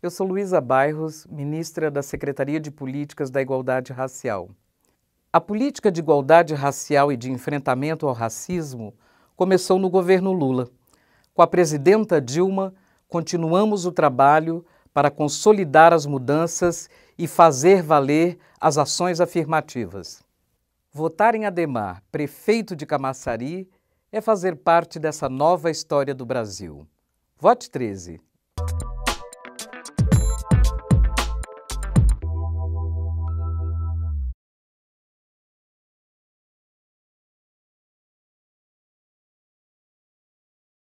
Eu sou Luísa Bairros, ministra da Secretaria de Políticas da Igualdade Racial. A política de igualdade racial e de enfrentamento ao racismo começou no governo Lula. Com a presidenta Dilma, continuamos o trabalho para consolidar as mudanças e fazer valer as ações afirmativas. Votar em Adhemar, prefeito de Camaçari, é fazer parte dessa nova história do Brasil. Vote 13.